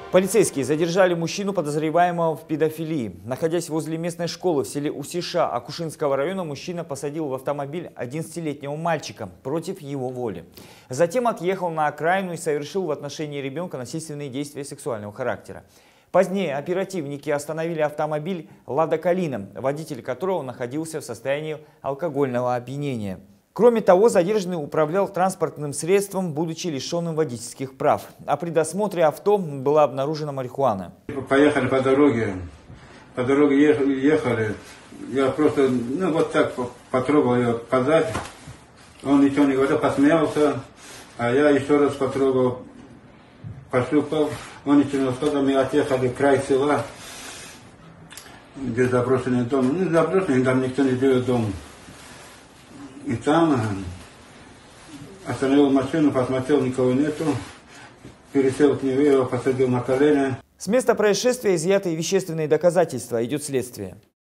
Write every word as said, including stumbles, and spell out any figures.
Полицейские задержали мужчину, подозреваемого в педофилии. Находясь возле местной школы в селе Усиша Акушинского района, мужчина посадил в автомобиль одиннадцатилетнего мальчика против его воли. Затем отъехал на окраину и совершил в отношении ребенка насильственные действия сексуального характера. Позднее оперативники остановили автомобиль «Лада Калина», водитель которого находился в состоянии алкогольного опьянения. Кроме того, задержанный управлял транспортным средством, будучи лишенным водительских прав. А при досмотре авто была обнаружена марихуана. Поехали по дороге, по дороге ехали, я просто, ну вот так потрогал ее подать, он ничего не говорил, посмеялся, а я еще раз потрогал, пощупал, он ничего не сказал, мы отъехали в край села, где заброшенный дом, ну заброшенный, там никто не живет дом. И там остановил машину, посмотрел, никого нету, пересел к нему, его посадил на колени. С места происшествия изъяты вещественные доказательства, идет следствие.